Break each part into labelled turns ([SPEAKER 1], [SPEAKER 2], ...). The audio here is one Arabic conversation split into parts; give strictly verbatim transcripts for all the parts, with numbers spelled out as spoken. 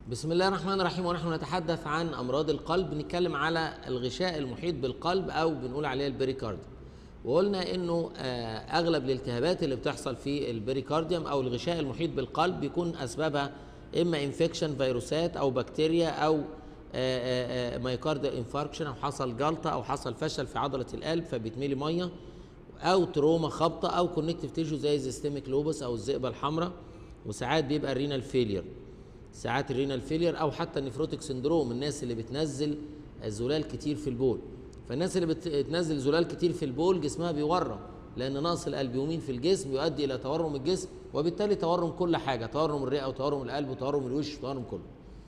[SPEAKER 1] بسم الله الرحمن الرحيم. ونحن نتحدث عن أمراض القلب، نتكلم على الغشاء المحيط بالقلب أو بنقول عليه البريكارديوم. وقلنا إنه أغلب الالتهابات اللي بتحصل في البريكارديوم أو الغشاء المحيط بالقلب بيكون أسبابها إما انفكشن، فيروسات أو بكتيريا أو مايوكارديال انفاركشن، أو حصل جلطة أو حصل فشل في عضلة القلب فبيتملي مية، أو تروما خبطة، أو كونكتيف تيشو زي السيستميك لوبس أو الذئبة الحمراء. وساعات بيبقى الرينال فيلير، ساعات الرينال فيلير او حتى النفروتيك سندروم، الناس اللي بتنزل زلال كتير في البول. فالناس اللي بتنزل زلال كتير في البول جسمها بيورم، لان نقص الالبيومين في الجسم يؤدي الى تورم الجسم، وبالتالي تورم كل حاجه، تورم الرئه وتورم القلب وتورم الوش وتورم كله.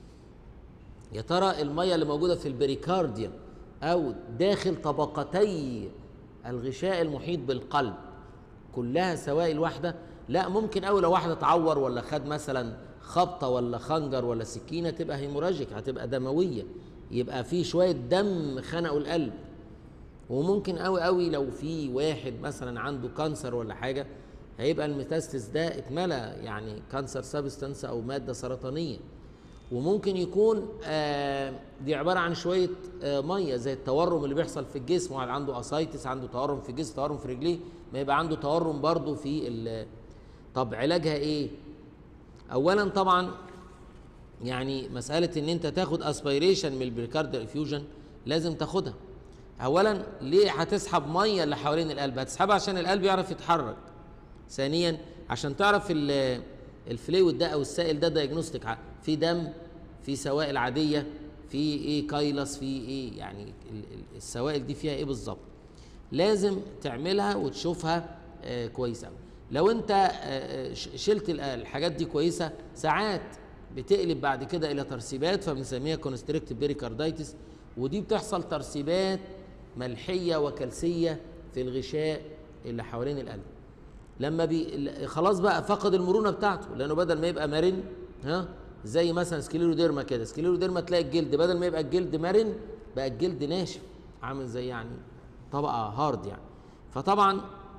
[SPEAKER 1] يا ترى الميه اللي موجوده في البريكارديوم او داخل طبقتي الغشاء المحيط بالقلب كلها سوائل واحده؟ لا، ممكن أوي لو واحده اتعور ولا خد مثلا خبطه ولا خنجر ولا سكينه تبقى هيموراجيك، هتبقى دمويه، يبقى في شويه دم خنقوا القلب. وممكن قوي قوي لو في واحد مثلا عنده كانسر ولا حاجه، هيبقى الميتاستس ده اتملى يعني كانسر سابستنس او ماده سرطانيه. وممكن يكون آه دي عباره عن شويه آه ميه، زي التورم اللي بيحصل في الجسم، واحد عنده اسايتس، عنده تورم في الجسم، تورم في رجليه، ما يبقى عنده تورم برضه في. طب علاجها ايه؟ اولا طبعا يعني مساله ان انت تاخد اسبيريشن من البريكارديال افيوجن لازم تاخدها. اولا ليه هتسحب ميه اللي حوالين القلب؟ هتسحبها عشان القلب يعرف يتحرك. ثانيا عشان تعرف الفلويد ده او السائل ده دايجنوستيك، في دم، في سوائل عاديه، في ايه كايلس، في ايه يعني السوائل دي فيها ايه بالظبط. لازم تعملها وتشوفها آه كويس قوي. لو انت شلت الحاجات دي كويسه، ساعات بتقلب بعد كده الى ترسيبات فبنسميها كونستريكتيف بيريكاردايتس، ودي بتحصل ترسيبات ملحيه وكلسيه في الغشاء اللي حوالين القلب. لما بي خلاص بقى فقد المرونه بتاعته، لانه بدل ما يبقى مرن، ها زي مثلا سكليروديرما كده، سكليروديرما تلاقي الجلد بدل ما يبقى الجلد مرن بقى الجلد ناشف، عامل زي يعني طبقه هارد يعني. فطبعا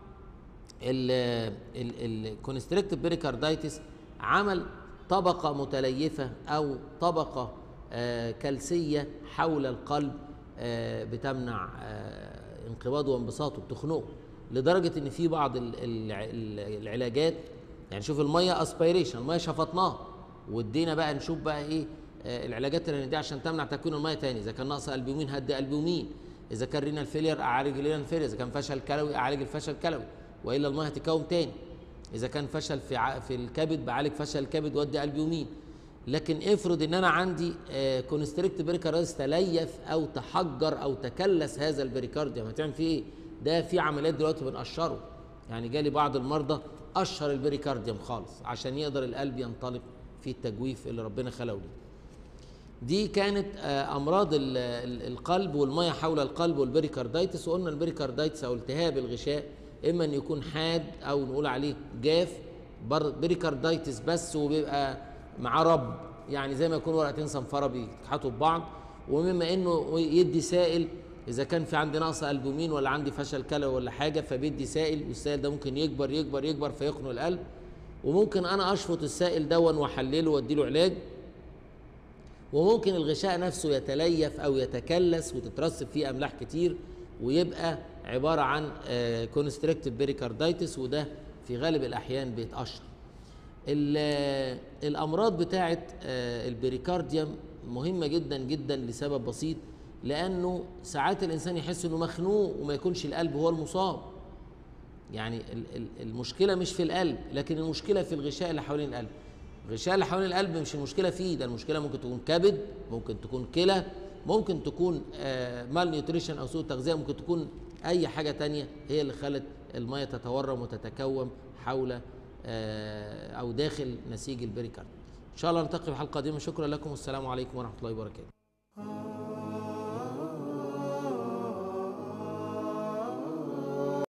[SPEAKER 1] الكونستريكتيف بيريكاردايتس عمل طبقة متليفة أو طبقة آه كلسية حول القلب، آه بتمنع آه انقباضه وانبساطه، بتخنقه، لدرجة إن في بعض ال ال العلاجات، يعني شوف المية اسبيريشن، المية شفطناها وادينا بقى نشوف بقى إيه آه العلاجات اللي نديها عشان تمنع تكوين المية تاني. إذا كان نقص البيومين هدي البيومين، إذا كان رينال فيلير أعالج الرينال فيلير، إذا كان فشل كلوي أعالج الفشل الكلوي والا الميه هتكون تاني، اذا كان فشل في ع... في الكبد بعالج فشل الكبد وادي البيومين. لكن افرض ان انا عندي آه كونستريكت بيريكاردايتس تليف او تحجر او تكلس هذا البريكارديوم، هتعمل فيه ايه؟ ده في عمليات دلوقتي بنقشره، يعني جالي بعض المرضى قشر البريكارديوم خالص عشان يقدر القلب ينطلق في التجويف اللي ربنا خلقه ليه. دي كانت آه امراض القلب والميه حول القلب والبريكاردايتس. وقلنا البريكاردايتس او التهاب الغشاء اما ان يكون حاد او نقول عليه جاف، بريكاردايتس بس وبيبقى معاه رب، يعني زي ما يكون ورقتين صنفره بيتحطوا ببعض. ومما انه يدي سائل، اذا كان في عندي نقص البومين ولا عندي فشل كلوي ولا حاجه فبيدي سائل، والسائل ده ممكن يكبر يكبر يكبر فيخنق القلب. وممكن انا اشفط السائل دون واحلله وادي له علاج. وممكن الغشاء نفسه يتليف او يتكلس وتترسب فيه املاح كتير ويبقى عباره عن كونستريكتيف بيريكاردايتس، وده في غالب الاحيان بيتقشر. الامراض بتاعه البريكارديوم مهمه جدا جدا لسبب بسيط، لانه ساعات الانسان يحس انه مخنوق وما يكونش القلب هو المصاب. يعني المشكله مش في القلب، لكن المشكله في الغشاء اللي حوالين القلب. الغشاء اللي حوالين القلب مش المشكله فيه، ده المشكله ممكن تكون كبد، ممكن تكون كلى، ممكن تكون آه مال نيوتريشن او سوء تغذيه، ممكن تكون اي حاجه تانية هي اللي خلت الميه تتورم وتتكوم حول آه او داخل نسيج البريكارد. ان شاء الله نلتقي في حلقه قادمه. شكرا لكم والسلام عليكم ورحمه الله وبركاته.